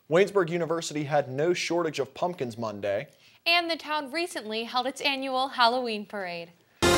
Waynesburg University had no shortage of pumpkins Monday. And the town recently held its annual Halloween parade.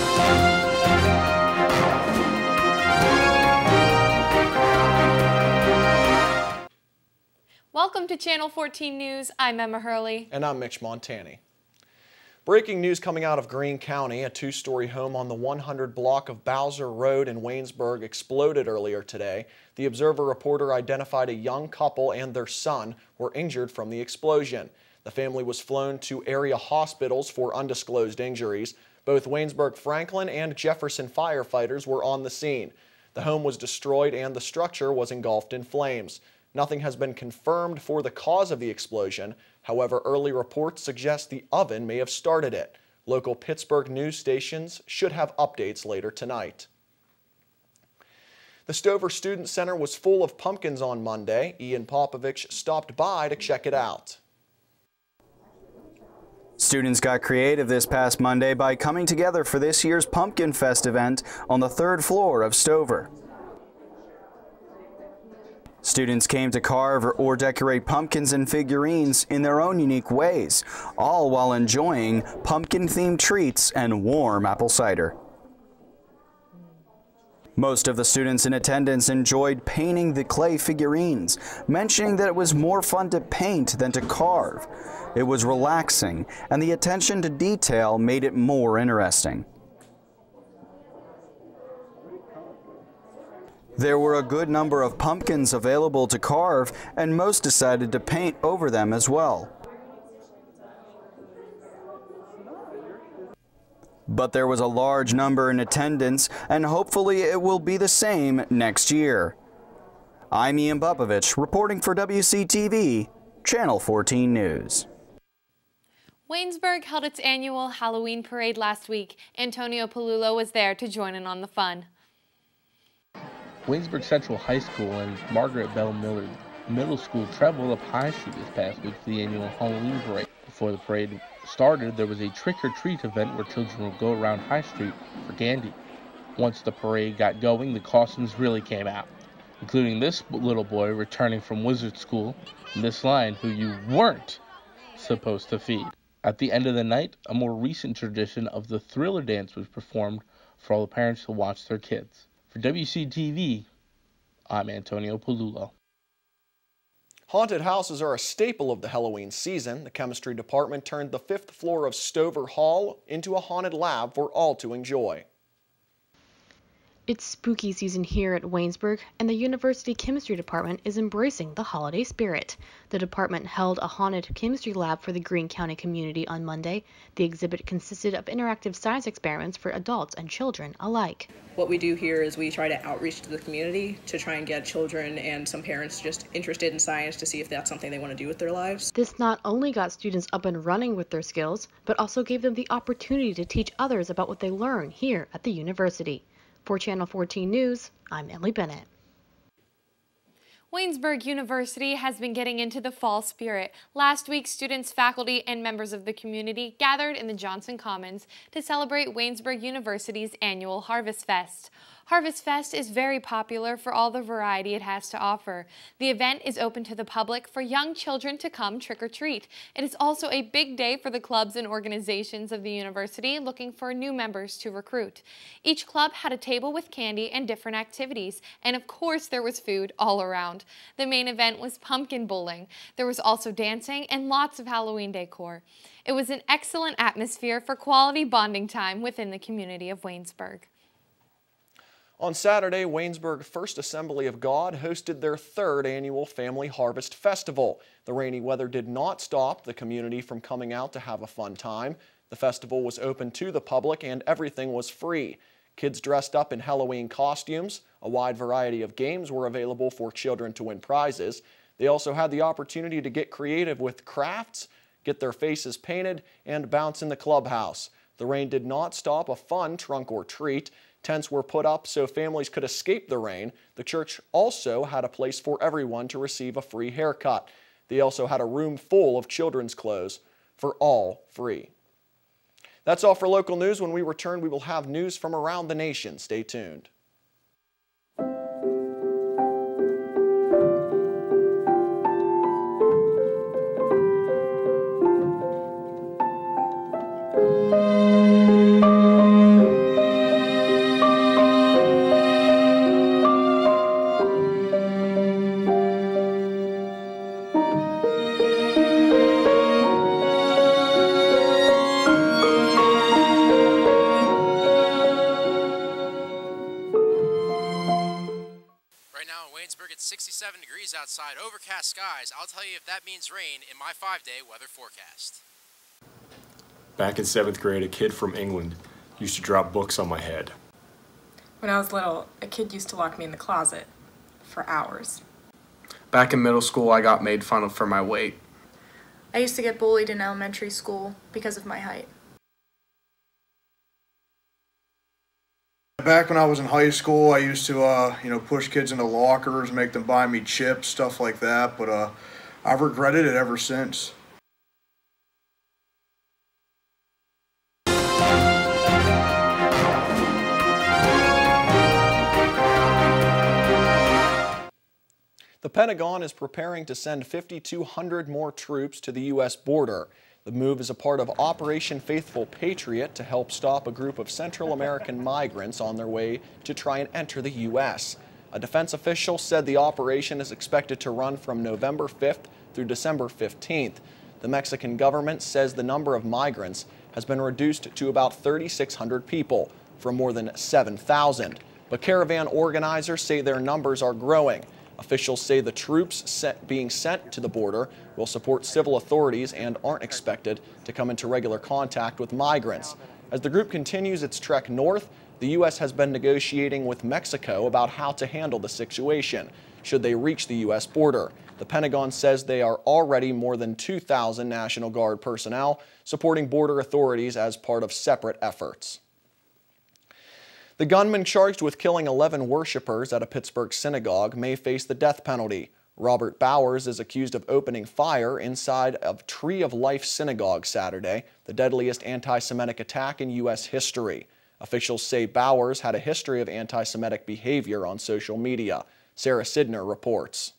Welcome to Channel 14 News. I'm Emma Hurley. And I'm Mitch Montani. Breaking news coming out of Greene County. A two-story home on the 100 block of Bowser Road in Waynesburg exploded earlier today. The Observer reporter identified a young couple and their son were injured from the explosion. The family was flown to area hospitals for undisclosed injuries. Both Waynesburg Franklin and Jefferson firefighters were on the scene. The home was destroyed and the structure was engulfed in flames. Nothing has been confirmed for the cause of the explosion. However, early reports suggest the oven may have started it. Local Pittsburgh news stations should have updates later tonight. The Stover Student Center was full of pumpkins on Monday. Ian Popovich stopped by to check it out. Students got creative this past Monday by coming together for this year's Pumpkin Fest event on the 3rd floor of Stover. Students came to carve or decorate pumpkins and figurines in their own unique ways, all while enjoying pumpkin-themed treats and warm apple cider. Most of the students in attendance enjoyed painting the clay figurines, mentioning that it was more fun to paint than to carve. It was relaxing, and the attention to detail made it more interesting. There were a good number of pumpkins available to carve, and most decided to paint over them as well. But there was a large number in attendance, and hopefully it will be the same next year. I'm Ian Popovich, reporting for WCTV, Channel 14 News. Waynesburg held its annual Halloween parade last week. Antonio Palulo was there to join in on the fun. Waynesburg Central High School and Margaret Bell Miller Middle School traveled up High Street this past week for the annual Halloween parade. Before the parade started, there was a trick-or-treat event where children would go around High Street for candy. Once the parade got going, the costumes really came out, including this little boy returning from wizard school and this lion who you weren't supposed to feed. At the end of the night, a more recent tradition of the Thriller dance was performed for all the parents to watch their kids. For WCTV, I'm Antonio Palulo. Haunted houses are a staple of the Halloween season. The chemistry department turned the 5th floor of Stover Hall into a haunted lab for all to enjoy. It's spooky season here at Waynesburg, and the University Chemistry Department is embracing the holiday spirit. The department held a haunted chemistry lab for the Greene County community on Monday. The exhibit consisted of interactive science experiments for adults and children alike. What we do here is we try to outreach to the community to try and get children and some parents just interested in science to see if that's something they want to do with their lives. This not only got students up and running with their skills, but also gave them the opportunity to teach others about what they learn here at the university. For Channel 14 News, I'm Emily Bennett. Waynesburg University has been getting into the fall spirit. Last week, students, faculty, and members of the community gathered in the Johnson Commons to celebrate Waynesburg University's annual Harvest Fest. Harvest Fest is very popular for all the variety it has to offer. The event is open to the public for young children to come trick-or-treat. It is also a big day for the clubs and organizations of the university looking for new members to recruit. Each club had a table with candy and different activities, and of course there was food all around. The main event was pumpkin bowling. There was also dancing and lots of Halloween decor. It was an excellent atmosphere for quality bonding time within the community of Waynesburg. On Saturday, Waynesburg First Assembly of God hosted their 3rd annual Family Harvest Festival. The rainy weather did not stop the community from coming out to have a fun time. The festival was open to the public and everything was free. Kids dressed up in Halloween costumes. A wide variety of games were available for children to win prizes. They also had the opportunity to get creative with crafts, get their faces painted, and bounce in the clubhouse. The rain did not stop a fun trunk or treat. Tents were put up so families could escape the rain. The church also had a place for everyone to receive a free haircut. They also had a room full of children's clothes for all free. That's all for local news. When we return, we will have news from around the nation. Stay tuned. overcast skies. I'll tell you if that means rain in my 5-day weather forecast. Back in 7th grade, a kid from England used to drop books on my head. When I was little, a kid used to lock me in the closet for hours. Back in middle school, I got made fun of for my weight. I used to get bullied in elementary school because of my height. Back when I was in high school, I used to, push kids into lockers, make them buy me chips, stuff like that, but I've regretted it ever since. The Pentagon is preparing to send 5,200 more troops to the U.S. border. The move is a part of Operation Faithful Patriot to help stop a group of Central American migrants on their way to try and enter the U.S. A defense official said the operation is expected to run from November 5th through December 15th. The Mexican government says the number of migrants has been reduced to about 3,600 people from more than 7,000. But caravan organizers say their numbers are growing. Officials say the troops being sent to the border will support civil authorities and aren't expected to come into regular contact with migrants. As the group continues its trek north, the U.S. has been negotiating with Mexico about how to handle the situation should they reach the U.S. border. The Pentagon says they are already more than 2,000 National Guard personnel supporting border authorities as part of separate efforts. The gunman charged with killing 11 worshipers at a Pittsburgh synagogue may face the death penalty. Robert Bowers is accused of opening fire inside of Tree of Life Synagogue Saturday, the deadliest anti-Semitic attack in U.S. history. Officials say Bowers had a history of anti-Semitic behavior on social media. Sarah Sidner reports.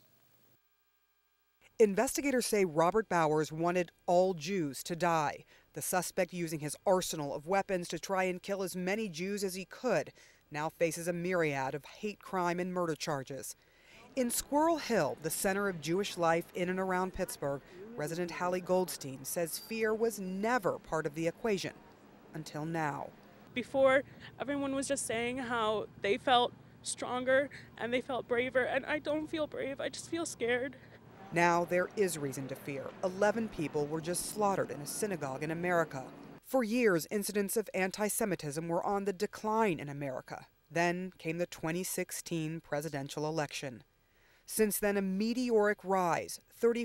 Investigators say Robert Bowers wanted all Jews to die. The suspect, using his arsenal of weapons to try and kill as many Jews as he could, now faces a myriad of hate crime and murder charges. In Squirrel Hill, the center of Jewish life in and around Pittsburgh, resident Hallie Goldstein says fear was never part of the equation until now. Before, everyone was just saying how they felt stronger and they felt braver, and I don't feel brave, I just feel scared. Now there is reason to fear. 11 people were just slaughtered in a synagogue in America. For years, incidents of anti-Semitism were on the decline in America. Then came the 2016 presidential election. Since then, a meteoric rise,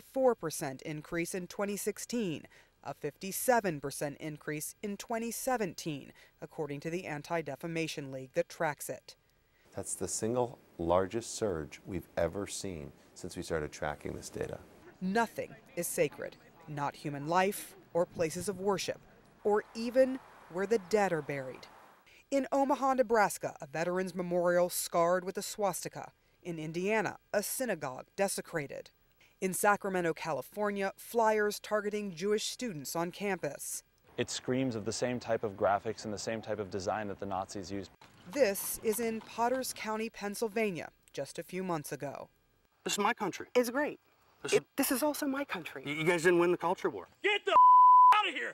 34% increase in 2016, a 57% increase in 2017, according to the Anti-Defamation League that tracks it. That's the single largest surge we've ever seen since we started tracking this data. Nothing is sacred, not human life or places of worship, or even where the dead are buried. In Omaha, Nebraska, a veterans memorial scarred with a swastika. In Indiana, a synagogue desecrated. In Sacramento, California, flyers targeting Jewish students on campus. It screams of the same type of graphics and the same type of design that the Nazis used. This is in Potters County, Pennsylvania, just a few months ago. This is my country. It's great. This is also my country. You guys didn't win the culture war. Get the out of here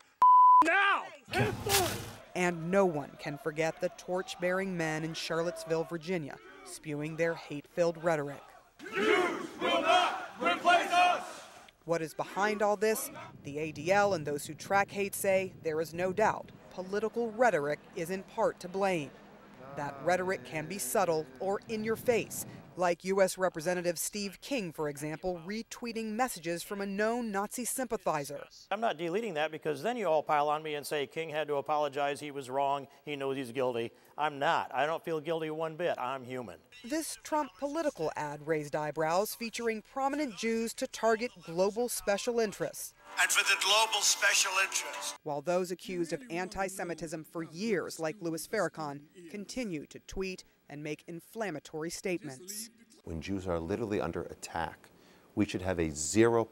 now! And no one can forget the torch-bearing men in Charlottesville, Virginia, spewing their hate-filled rhetoric. Jews will not replace us! What is behind all this? The ADL and those who track hate say there is no doubt political rhetoric is in part to blame. That rhetoric can be subtle or in your face, like U.S. Representative Steve King, for example, retweeting messages from a known Nazi sympathizer. I'm not deleting that because then you all pile on me and say King had to apologize, he was wrong, he knows he's guilty. I'm not. I don't feel guilty one bit. I'm human. This Trump political ad raised eyebrows, featuring prominent Jews to target global special interests. And for the global special interest. While those accused of anti-Semitism for years, like Louis Farrakhan, continue to tweet and make inflammatory statements. When Jews are literally under attack, we should have a zero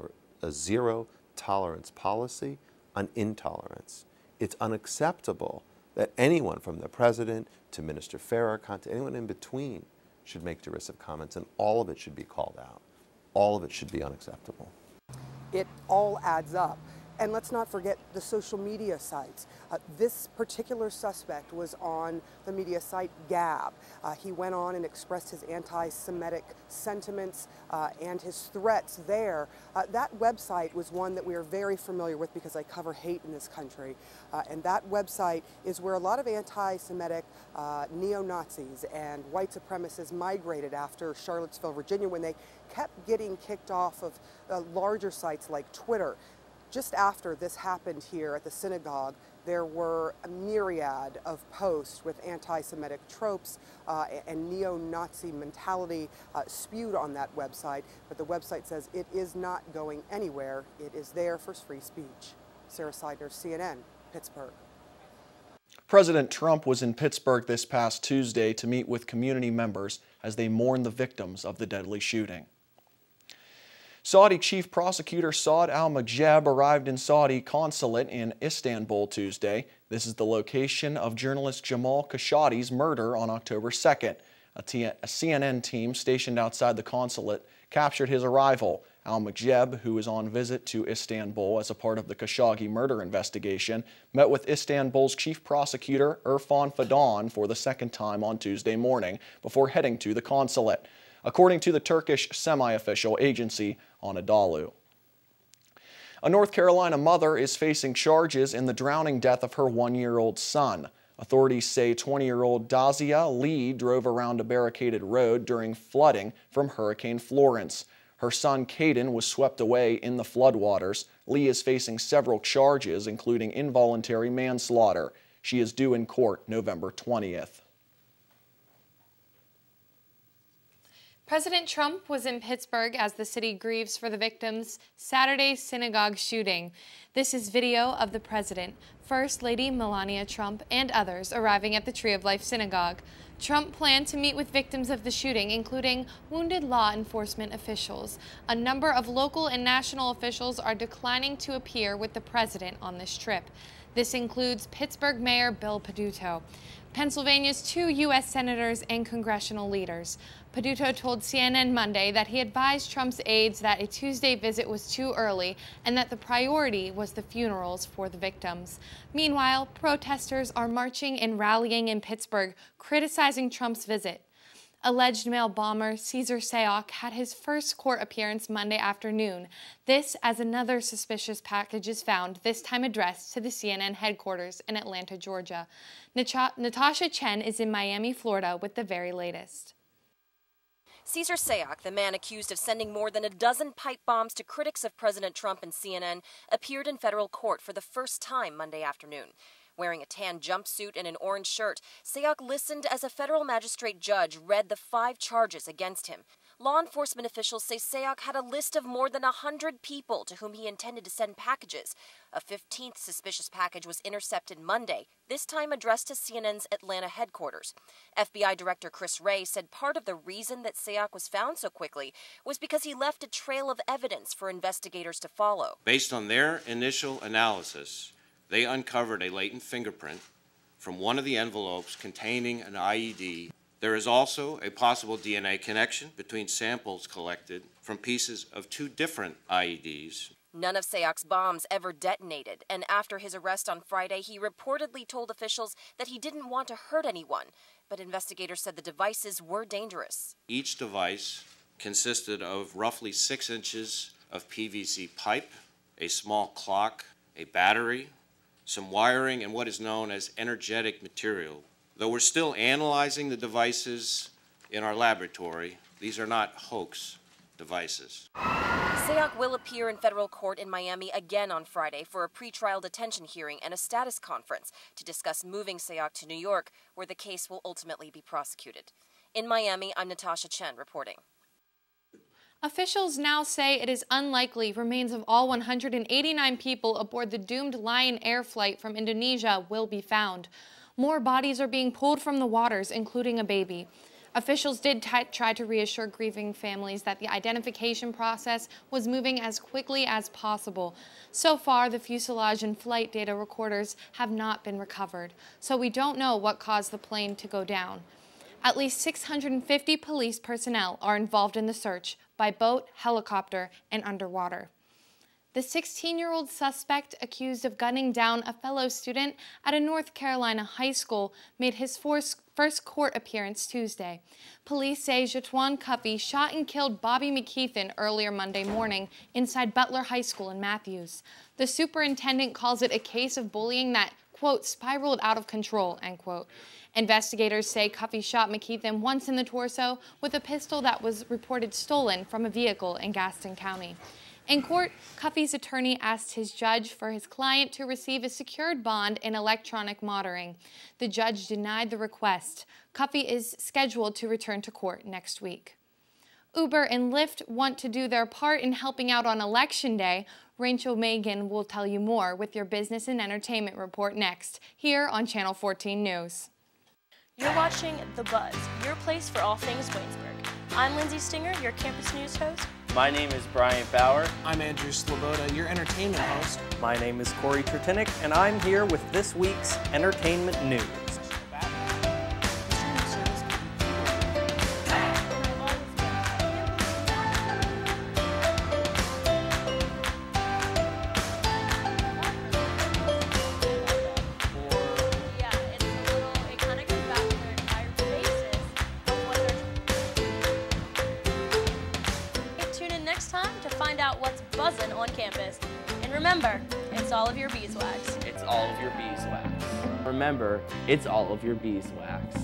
tolerance policy on intolerance. It's unacceptable that anyone from the president to Minister Farrakhan to anyone in between should make derisive comments, and all of it should be called out. All of it should be unacceptable. It all adds up. And let's not forget the social media sites. This particular suspect was on the media site Gab. He went on and expressed his anti-Semitic sentiments and his threats there. That website was one that we are very familiar with because I cover hate in this country. And that website is where a lot of anti-Semitic neo-Nazis and white supremacists migrated after Charlottesville, Virginia, when they kept getting kicked off of larger sites like Twitter. Just after this happened here at the synagogue, there were a myriad of posts with anti-Semitic tropes and neo-Nazi mentality spewed on that website, but the website says it is not going anywhere. It is there for free speech. Sarah Seidner, CNN, Pittsburgh. President Trump was in Pittsburgh this past Tuesday to meet with community members as they mourn the victims of the deadly shooting. Saudi Chief Prosecutor Saud al-Majeb arrived in Saudi consulate in Istanbul Tuesday. This is the location of journalist Jamal Khashoggi's murder on October 2nd. A CNN team stationed outside the consulate captured his arrival. Al-Majeb, who is on visit to Istanbul as a part of the Khashoggi murder investigation, met with Istanbul's Chief Prosecutor Irfan Fidan for the second time on Tuesday morning before heading to the consulate, according to the Turkish semi-official agency Anadolu. A North Carolina mother is facing charges in the drowning death of her one-year-old son. Authorities say 20-year-old Dazia Lee drove around a barricaded road during flooding from Hurricane Florence. Her son Caden was swept away in the floodwaters. Lee is facing several charges, including involuntary manslaughter. She is due in court November 20th. President Trump was in Pittsburgh as the city grieves for the victims' Saturday synagogue shooting. This is video of the president, First Lady Melania Trump, and others arriving at the Tree of Life Synagogue. Trump planned to meet with victims of the shooting, including wounded law enforcement officials. A number of local and national officials are declining to appear with the president on this trip. This includes Pittsburgh Mayor Bill Peduto, Pennsylvania's 2 U.S. senators, and congressional leaders. Peduto told CNN Monday that he advised Trump's aides that a Tuesday visit was too early and that the priority was the funerals for the victims. Meanwhile, protesters are marching and rallying in Pittsburgh, criticizing Trump's visit. Alleged mail bomber Cesar Sayoc had his first court appearance Monday afternoon. This as another suspicious package is found, this time addressed to the CNN headquarters in Atlanta, Georgia. Natasha Chen is in Miami, Florida with the very latest. Cesar Sayoc, the man accused of sending more than a dozen pipe bombs to critics of President Trump and CNN, appeared in federal court for the first time Monday afternoon. Wearing a tan jumpsuit and an orange shirt, Sayoc listened as a federal magistrate judge read the 5 charges against him. Law enforcement officials say Sayoc had a list of more than 100 people to whom he intended to send packages. A 15th suspicious package was intercepted Monday, this time addressed to CNN's Atlanta headquarters. FBI Director Chris Wray said part of the reason that Sayoc was found so quickly was because he left a trail of evidence for investigators to follow. Based on their initial analysis, they uncovered a latent fingerprint from one of the envelopes containing an IED. There is also a possible DNA connection between samples collected from pieces of 2 different IEDs. None of Sayoc's bombs ever detonated, and after his arrest on Friday, he reportedly told officials that he didn't want to hurt anyone, but investigators said the devices were dangerous. Each device consisted of roughly 6 inches of PVC pipe, a small clock, a battery, some wiring, and what is known as energetic material. Though we're still analyzing the devices in our laboratory, these are not hoax devices. Sayoc will appear in federal court in Miami again on Friday for a pretrial detention hearing and a status conference to discuss moving Sayoc to New York, where the case will ultimately be prosecuted. In Miami, I'm Natasha Chen reporting. Officials now say it is unlikely remains of all 189 people aboard the doomed Lion Air flight from Indonesia will be found. More bodies are being pulled from the waters, including a baby. Officials did try to reassure grieving families that the identification process was moving as quickly as possible. So far, the fuselage and flight data recorders have not been recovered, so we don't know what caused the plane to go down. At least 650 police personnel are involved in the search by boat, helicopter, and underwater. The 16-year-old suspect accused of gunning down a fellow student at a North Carolina high school made his first court appearance Tuesday. Police say Jatuan Cuffey shot and killed Bobby McKeithen earlier Monday morning inside Butler High School in Matthews. The superintendent calls it a case of bullying that, quote, spiraled out of control, end quote. Investigators say Cuffey shot McKeithen once in the torso with a pistol that was reported stolen from a vehicle in Gaston County. In court, Cuffey's attorney asked his judge for his client to receive a secured bond in electronic monitoring. The judge denied the request. Cuffey is scheduled to return to court next week. Uber and Lyft want to do their part in helping out on Election Day. Rachel Megan will tell you more with your business and entertainment report next, here on Channel 14 News. You're watching The Buzz, your place for all things Waynesburg. I'm Lindsay Stinger, your campus news host. My name is Brian Bauer. I'm Andrew Sloboda, your entertainment host. My name is Corey Tertinick, and I'm here with this week's entertainment news. On campus. And remember, it's all of your beeswax. It's all of your beeswax. Remember, it's all of your beeswax.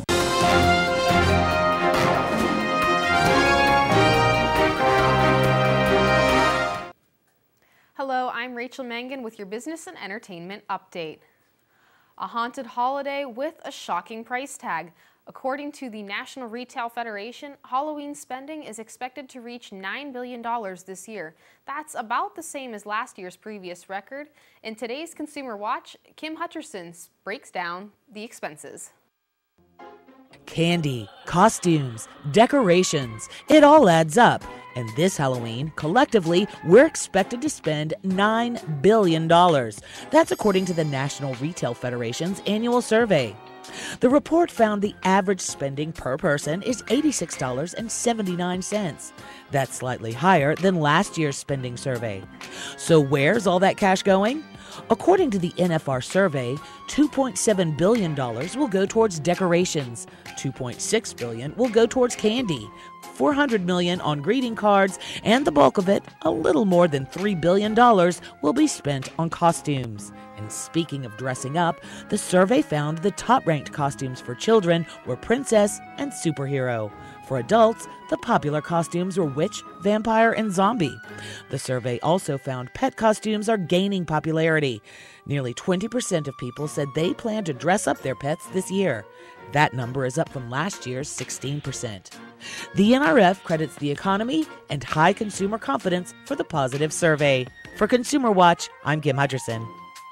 Hello, I'm Rachel Mangan with your business and entertainment update. A haunted holiday with a shocking price tag. According to the National Retail Federation, Halloween spending is expected to reach $9 billion this year. That's about the same as last year's previous record. In today's Consumer Watch, Kim Hutcherson breaks down the expenses. Candy, costumes, decorations, it all adds up. And this Halloween, collectively, we're expected to spend $9 billion. That's according to the National Retail Federation's annual survey. The report found the average spending per person is $86.79. That's slightly higher than last year's spending survey. So where's all that cash going? According to the NFR survey, $2.7 billion will go towards decorations, $2.6 billion will go towards candy, $400 million on greeting cards, and the bulk of it, a little more than $3 billion, will be spent on costumes. And speaking of dressing up, the survey found the top-ranked costumes for children were princess and superhero. For adults, the popular costumes were witch, vampire, and zombie. The survey also found pet costumes are gaining popularity. Nearly 20% of people said they plan to dress up their pets this year. That number is up from last year's 16%. The NRF credits the economy and high consumer confidence for the positive survey. For Consumer Watch, I'm Kim Hutcherson.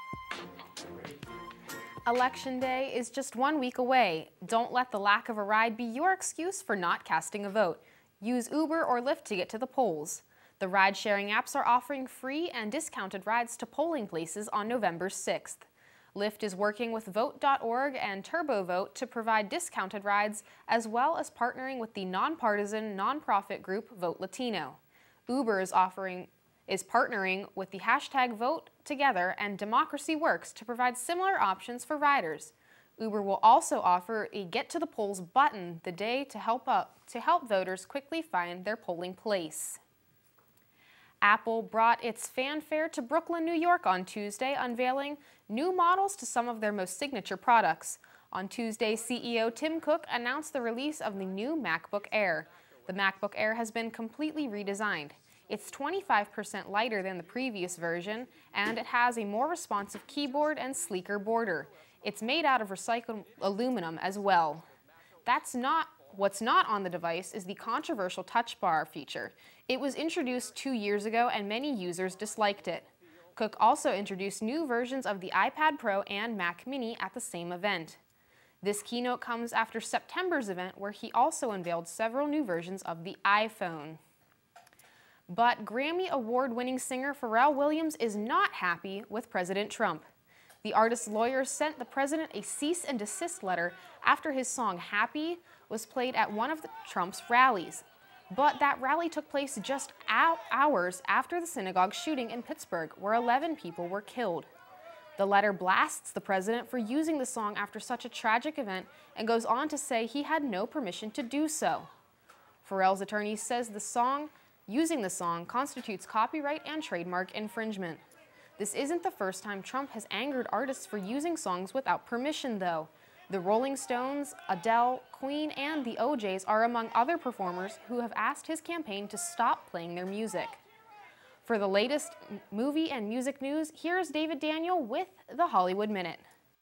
Election Day is just 1 week away. Don't let the lack of a ride be your excuse for not casting a vote. Use Uber or Lyft to get to the polls. The ride-sharing apps are offering free and discounted rides to polling places on November 6th. Lyft is working with Vote.org and TurboVote to provide discounted rides, as well as partnering with the nonpartisan nonprofit group Vote Latino. Uber is partnering with the hashtag Vote Together and Democracy Works to provide similar options for riders. Uber will also offer a Get to the Polls button the day to help voters quickly find their polling place. Apple brought its fanfare to Brooklyn, New York on Tuesday, unveiling new models to some of their most signature products. On Tuesday, CEO Tim Cook announced the release of the new MacBook Air. The MacBook Air has been completely redesigned. It's 25% lighter than the previous version, and it has a more responsive keyboard and sleeker border. It's made out of recycled aluminum as well. What's not on the device is the controversial Touch Bar feature. It was introduced 2 years ago, and many users disliked it. Cook also introduced new versions of the iPad Pro and Mac Mini at the same event. This keynote comes after September's event, where he also unveiled several new versions of the iPhone. But Grammy Award-winning singer Pharrell Williams is not happy with President Trump. The artist's lawyers sent the president a cease and desist letter after his song Happy was played at one of Trump's rallies. But that rally took place just hours after the synagogue shooting in Pittsburgh, where 11 people were killed. The letter blasts the president for using the song after such a tragic event and goes on to say he had no permission to do so. Pharrell's attorney says using the song constitutes copyright and trademark infringement. This isn't the first time Trump has angered artists for using songs without permission, though. The Rolling Stones, Adele, Queen, and the OJs are among other performers who have asked his campaign to stop playing their music. For the latest movie and music news, here's David Daniel with the Hollywood Minute.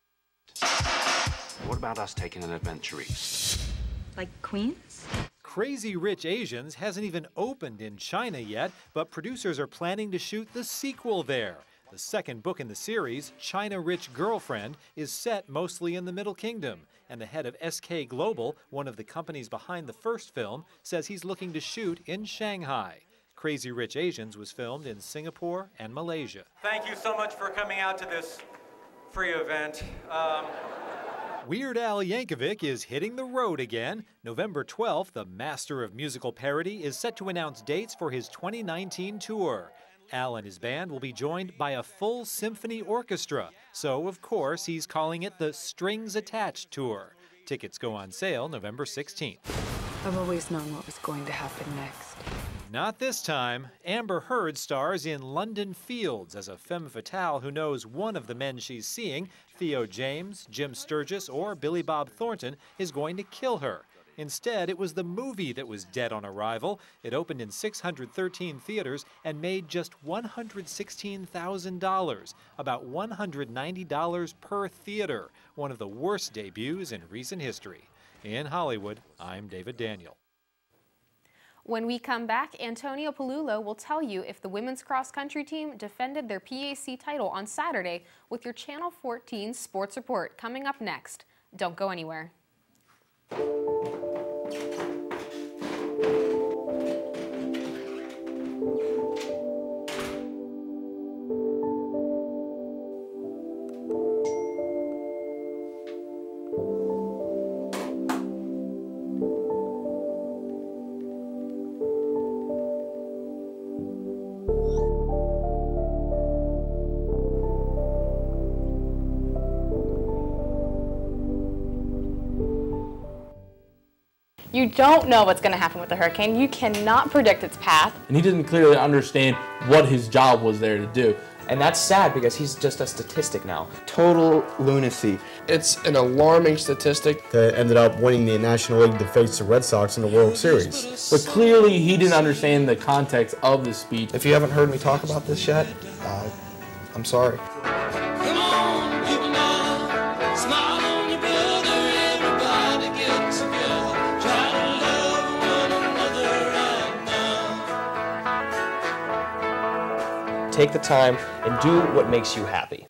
What about us taking an adventure east? Like Queens? Crazy Rich Asians hasn't even opened in China yet, but producers are planning to shoot the sequel there. The second book in the series, China Rich Girlfriend, is set mostly in the Middle Kingdom, and the head of SK Global, one of the companies behind the first film, says he's looking to shoot in Shanghai. Crazy Rich Asians was filmed in Singapore and Malaysia. Thank you so much for coming out to this free event. Weird Al Yankovic is hitting the road again. November 12th, the master of musical parody is set to announce dates for his 2019 tour. Al and his band will be joined by a full symphony orchestra, so of course he's calling it the Strings Attached Tour. Tickets go on sale November 16th. I've always known what was going to happen next. Not this time. Amber Heard stars in London Fields as a femme fatale who knows one of the men she's seeing, Theo James, Jim Sturgis, or Billy Bob Thornton, is going to kill her. Instead, it was the movie that was dead on arrival. It opened in 613 theaters and made just $116,000, about $190 per theater, one of the worst debuts in recent history. In Hollywood, I'm David Daniel. When we come back, Antonio Palullo will tell you if the women's cross-country team defended their PAC title on Saturday with your Channel 14 Sports Report coming up next. Don't go anywhere. You don't know what's going to happen with the hurricane. You cannot predict its path. And he didn't clearly understand what his job was there to do. And that's sad because he's just a statistic now. Total lunacy. It's an alarming statistic. That ended up winning the National League to face the Red Sox in the World Series. But clearly he didn't understand the context of the speech. If you haven't heard me talk about this yet, I'm sorry. Take the time and do what makes you happy.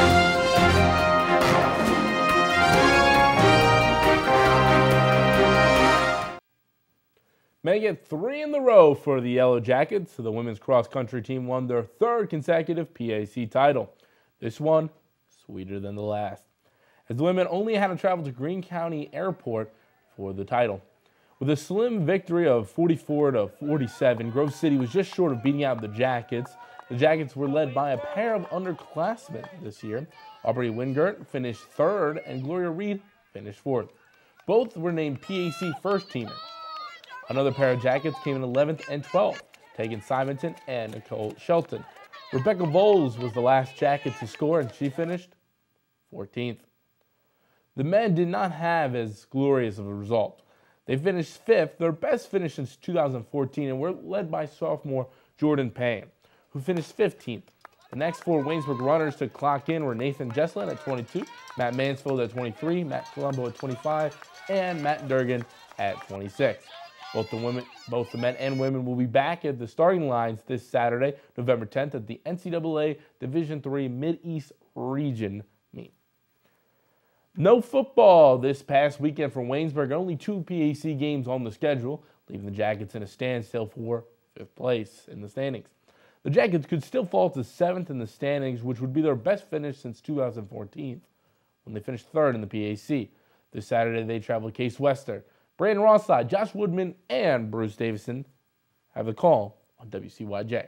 Make it 3 in a row for the Yellow Jackets. So the women's cross-country team won their 3rd consecutive PAC title. This one, sweeter than the last, as the women only had to travel to Greene County Airport for the title. With a slim victory of 44-47, Grove City was just short of beating out the Jackets. The Jackets were led by a pair of underclassmen this year. Aubrey Wingert finished 3rd and Gloria Reed finished 4th. Both were named PAC first-teamers. Another pair of Jackets came in 11th and 12th, Tegan Simonton and Nicole Shelton. Rebecca Bowles was the last Jacket to score, and she finished 14th. The men did not have as glorious of a result. They finished 5th, their best finish since 2014, and were led by sophomore Jordan Payne, who finished 15th. The next 4 Waynesburg runners to clock in were Nathan Jesslin at 22, Matt Mansfield at 23, Matt Colombo at 25, and Matt Durgan at 26. Both the men and women will be back at the starting lines this Saturday, November 10th, at the NCAA Division III Mid-East Region meet. No football this past weekend for Waynesburg. Only 2 PAC games on the schedule, leaving the Jackets in a standstill for 5th place in the standings. The Jackets could still fall to 7th in the standings, which would be their best finish since 2014, when they finished 3rd in the PAC. This Saturday, they travel to Case Western. Brandon Rothside, Josh Woodman, and Bruce Davison have the call on WCYJ.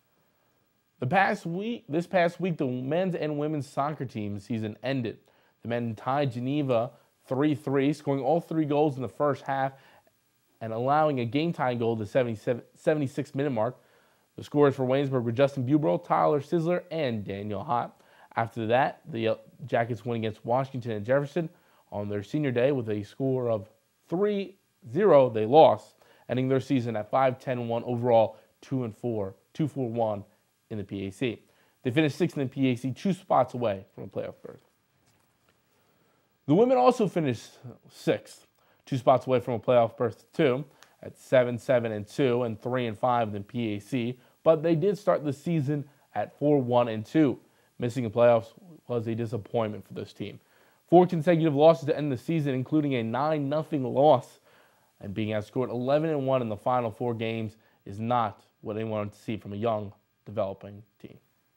This past week, the men's and women's soccer team season ended. The men tied Geneva 3-3, scoring all 3 goals in the first half and allowing a game-tying goal at the 76-minute mark. The scorers for Waynesburg were Justin Bubrell, Tyler Sizzler, and Daniel Hott. After that, the Jackets won against Washington and Jefferson on their senior day with a score of 3-0. They lost, ending their season at 5-10-1 overall, 2-4-1 in the PAC. They finished 6th in the PAC, 2 spots away from a playoff berth. The women also finished 6th, 2 spots away from a playoff berth too, at 7-7-2 and 3-5 in the PAC, but they did start the season at 4-1-2. Missing the playoffs was a disappointment for this team. 4 consecutive losses to end the season, including a 9-0 loss, and being outscored 11-1 in the final 4 games is not what they wanted to see from a young, developing team.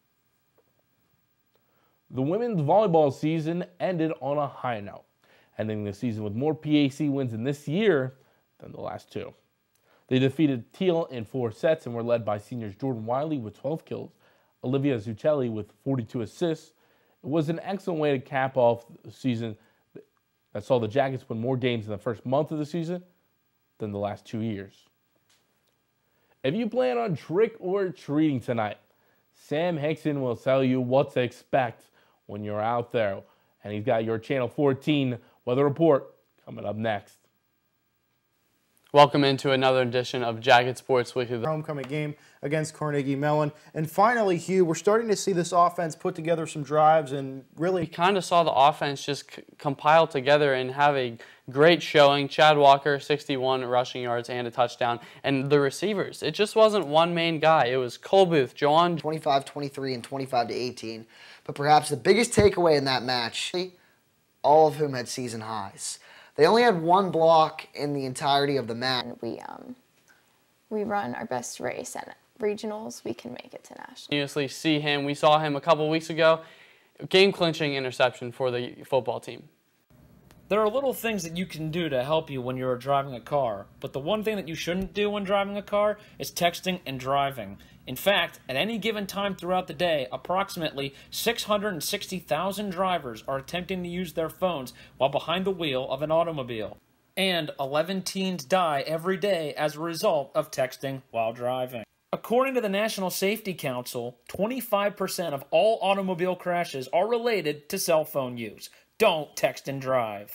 The women's volleyball season ended on a high note, ending the season with more PAC wins in this year than the last 2. They defeated Teal in 4 sets and were led by seniors Jordan Wiley with 12 kills, Olivia Zucchelli with 42 assists. It was an excellent way to cap off the season that saw the Jackets win more games in the first month of the season than the last 2 years. If you plan on trick or treating tonight, Sam Hickson will tell you what to expect when you're out there. And he's got your Channel 14 weather report coming up next. Welcome into another edition of Jacket Sports Weekly. The homecoming game against Carnegie Mellon. And finally, Hugh, we're starting to see this offense put together some drives and really... We kind of saw the offense just compile together and have a great showing. Chad Walker, 61 rushing yards and a touchdown. And the receivers, it just wasn't one main guy. It was Cole Booth, Joan... 25-23 and 25-18. But perhaps the biggest takeaway in that match, all of whom had season highs. They only had 1 block in the entirety of the match. We run our best race at regionals, we can make it to national. Continuously see him. We saw him a couple weeks ago. Game-clinching interception for the football team. There are little things that you can do to help you when you're driving a car, but the one thing that you shouldn't do when driving a car is texting and driving. In fact, at any given time throughout the day, approximately 660,000 drivers are attempting to use their phones while behind the wheel of an automobile. And 11 teens die every day as a result of texting while driving. According to the National Safety Council, 25% of all automobile crashes are related to cell phone use. Don't text and drive.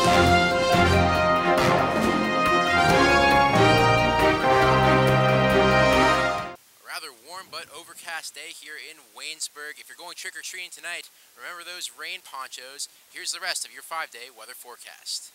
Rather warm but overcast day here in Waynesburg. If you're going trick-or-treating tonight, remember those rain ponchos. Here's the rest of your 5-day weather forecast.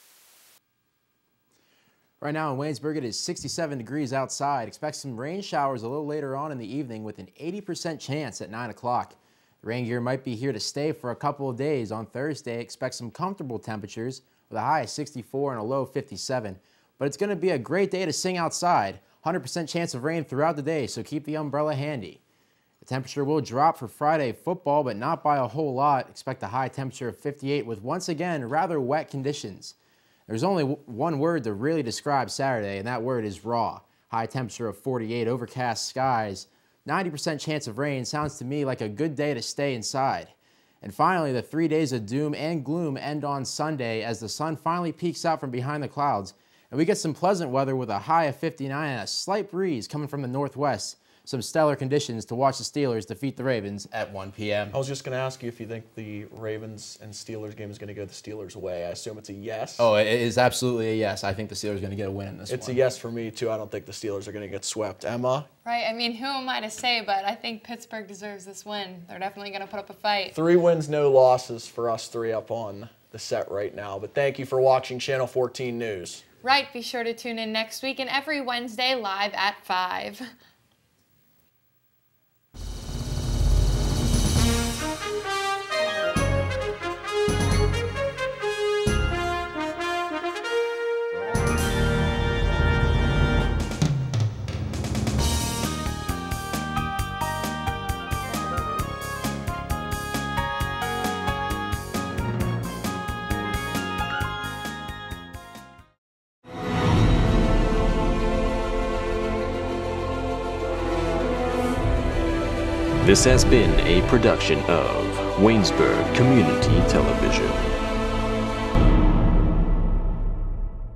Right now in Waynesburg, it is 67 degrees outside. Expect some rain showers a little later on in the evening with an 80% chance at 9 o'clock. The rain gear might be here to stay for a couple of days. On Thursday, expect some comfortable temperatures with a high of 64 and a low of 57. But it's going to be a great day to sing outside. 100% chance of rain throughout the day, so keep the umbrella handy. The temperature will drop for Friday football, but not by a whole lot. Expect a high temperature of 58 with, once again, rather wet conditions. There's only one word to really describe Saturday, and that word is raw. High temperature of 48, overcast skies. 90% chance of rain sounds to me like a good day to stay inside. And finally, the 3 days of doom and gloom end on Sunday as the sun finally peeks out from behind the clouds. And we get some pleasant weather with a high of 59 and a slight breeze coming from the northwest. Some stellar conditions to watch the Steelers defeat the Ravens at 1 p.m. I was just going to ask you if you think the Ravens and Steelers game is going to go the Steelers' way. I assume it's a yes. Oh, it is absolutely a yes. I think the Steelers are going to get a win in this one. It's a yes for me, too. I don't think the Steelers are going to get swept. Emma? Right. I mean, who am I to say, but I think Pittsburgh deserves this win. They're definitely going to put up a fight. 3 wins, no losses for us 3 up on the set right now. But thank you for watching Channel 14 News. Right. Be sure to tune in next week and every Wednesday live at 5. This has been a production of Waynesburg Community Television.